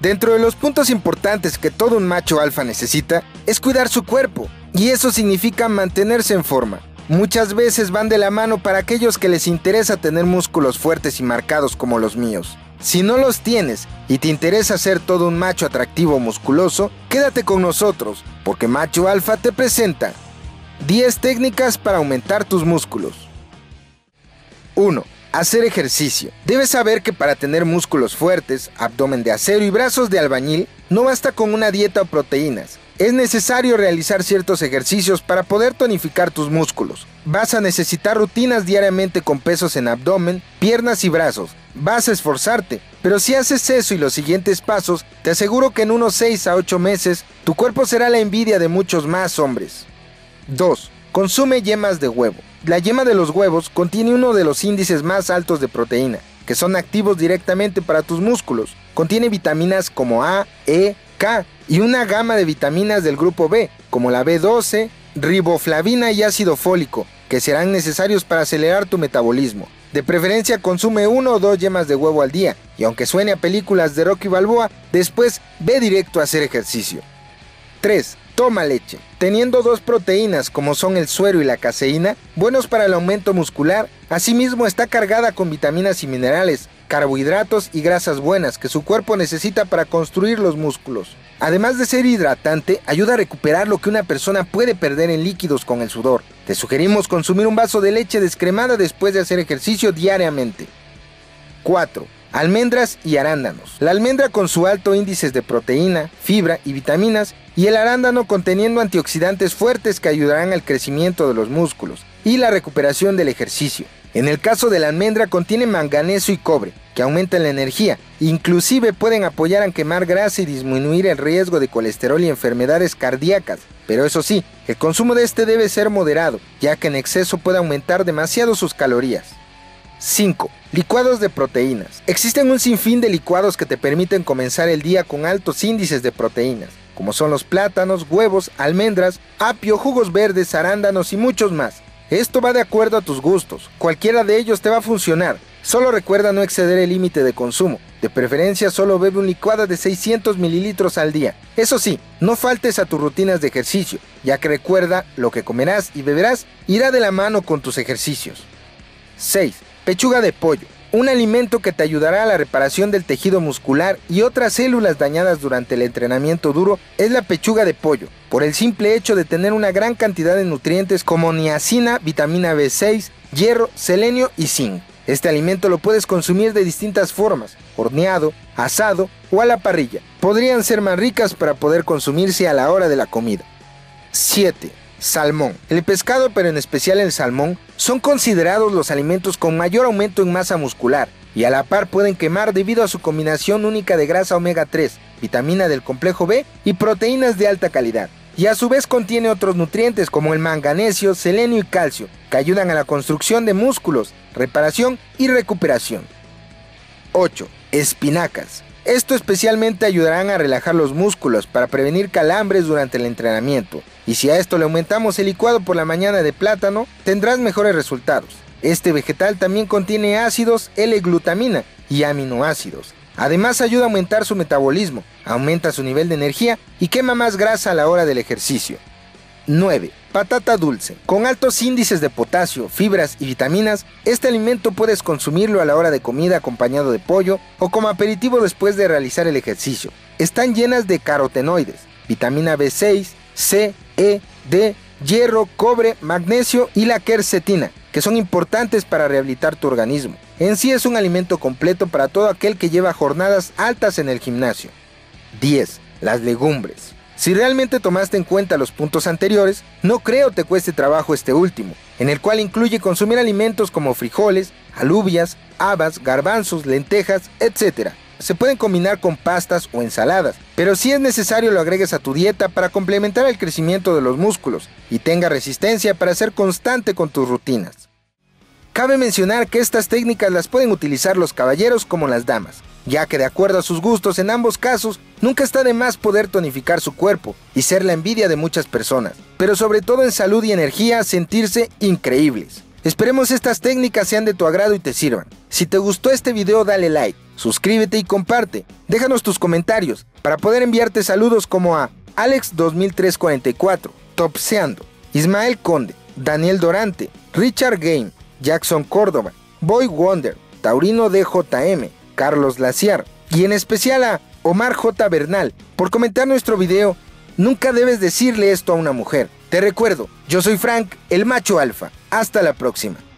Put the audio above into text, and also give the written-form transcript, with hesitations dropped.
Dentro de los puntos importantes que todo un macho alfa necesita es cuidar su cuerpo, y eso significa mantenerse en forma. Muchas veces van de la mano para aquellos que les interesa tener músculos fuertes y marcados como los míos. Si no los tienes y te interesa ser todo un macho atractivo musculoso, quédate con nosotros, porque Macho Alfa te presenta 10 técnicas para aumentar tus músculos. 1. Hacer ejercicio. Debes saber que para tener músculos fuertes, abdomen de acero y brazos de albañil, no basta con una dieta o proteínas. Es necesario realizar ciertos ejercicios para poder tonificar tus músculos. Vas a necesitar rutinas diariamente con pesos en abdomen, piernas y brazos. Vas a esforzarte, pero si haces eso y los siguientes pasos, te aseguro que en unos 6 a 8 meses, tu cuerpo será la envidia de muchos más hombres. 2. Consume yemas de huevo. La yema de los huevos contiene uno de los índices más altos de proteína, que son activos directamente para tus músculos. Contiene vitaminas como A, E, K y una gama de vitaminas del grupo B, como la B12, riboflavina y ácido fólico, que serán necesarios para acelerar tu metabolismo. De preferencia consume 1 o 2 yemas de huevo al día, y aunque suene a películas de Rocky Balboa, después ve directo a hacer ejercicio. 3. Toma leche. Teniendo 2 proteínas como son el suero y la caseína, buenos para el aumento muscular, asimismo está cargada con vitaminas y minerales, carbohidratos y grasas buenas que su cuerpo necesita para construir los músculos. Además de ser hidratante, ayuda a recuperar lo que una persona puede perder en líquidos con el sudor. Te sugerimos consumir un vaso de leche descremada después de hacer ejercicio diariamente. 4. Almendras y arándanos. La almendra con su alto índice de proteína, fibra y vitaminas, y el arándano conteniendo antioxidantes fuertes que ayudarán al crecimiento de los músculos y la recuperación del ejercicio. En el caso de la almendra contiene manganeso y cobre, que aumentan la energía, inclusive pueden apoyar a quemar grasa y disminuir el riesgo de colesterol y enfermedades cardíacas. Pero eso sí, el consumo de este debe ser moderado, ya que en exceso puede aumentar demasiado sus calorías. 5. Licuados de proteínas. Existen un sinfín de licuados que te permiten comenzar el día con altos índices de proteínas, como son los plátanos, huevos, almendras, apio, jugos verdes, arándanos y muchos más. Esto va de acuerdo a tus gustos, cualquiera de ellos te va a funcionar. Solo recuerda no exceder el límite de consumo, de preferencia solo bebe un licuado de 600 mililitros al día. Eso sí, no faltes a tus rutinas de ejercicio, ya que recuerda, lo que comerás y beberás irá de la mano con tus ejercicios. 6. Pechuga de pollo. Un alimento que te ayudará a la reparación del tejido muscular y otras células dañadas durante el entrenamiento duro es la pechuga de pollo, por el simple hecho de tener una gran cantidad de nutrientes como niacina, vitamina B6, hierro, selenio y zinc. Este alimento lo puedes consumir de distintas formas, horneado, asado o a la parrilla. Podrían ser más ricas para poder consumirse a la hora de la comida. 7. Salmón. El pescado, pero en especial el salmón, son considerados los alimentos con mayor aumento en masa muscular y a la par pueden quemar debido a su combinación única de grasa omega 3, vitamina del complejo B y proteínas de alta calidad. Y a su vez contiene otros nutrientes como el manganesio, selenio y calcio, que ayudan a la construcción de músculos, reparación y recuperación. 8. Espinacas. Esto especialmente ayudarán a relajar los músculos para prevenir calambres durante el entrenamiento. Y si a esto le aumentamos el licuado por la mañana de plátano, tendrás mejores resultados. Este vegetal también contiene ácidos L-glutamina y aminoácidos. Además ayuda a aumentar su metabolismo, aumenta su nivel de energía y quema más grasa a la hora del ejercicio. 9. Patata dulce. Con altos índices de potasio, fibras y vitaminas, este alimento puedes consumirlo a la hora de comida acompañado de pollo o como aperitivo después de realizar el ejercicio. Están llenas de carotenoides, vitamina B6, C, E, D, hierro, cobre, magnesio y la quercetina, que son importantes para rehabilitar tu organismo. En sí es un alimento completo para todo aquel que lleva jornadas altas en el gimnasio. 10. Las legumbres. Si realmente tomaste en cuenta los puntos anteriores, no creo te cueste trabajo este último, en el cual incluye consumir alimentos como frijoles, alubias, habas, garbanzos, lentejas, etc. Se pueden combinar con pastas o ensaladas, pero si es necesario lo agregues a tu dieta para complementar el crecimiento de los músculos y tenga resistencia para ser constante con tus rutinas. Cabe mencionar que estas técnicas las pueden utilizar los caballeros como las damas, ya que de acuerdo a sus gustos en ambos casos, nunca está de más poder tonificar su cuerpo y ser la envidia de muchas personas, pero sobre todo en salud y energía sentirse increíbles. Esperemos estas técnicas sean de tu agrado y te sirvan. Si te gustó este video dale like, suscríbete y comparte. Déjanos tus comentarios para poder enviarte saludos como a Alex2344, Topseando, Ismael Conde, Daniel Dorante, Richard Game, Jackson Córdoba, Boy Wonder, Taurino DJM, Carlos Laciar y en especial a Omar J. Bernal por comentar nuestro video. Nunca debes decirle esto a una mujer. Te recuerdo, yo soy Frank, el macho alfa. Hasta la próxima.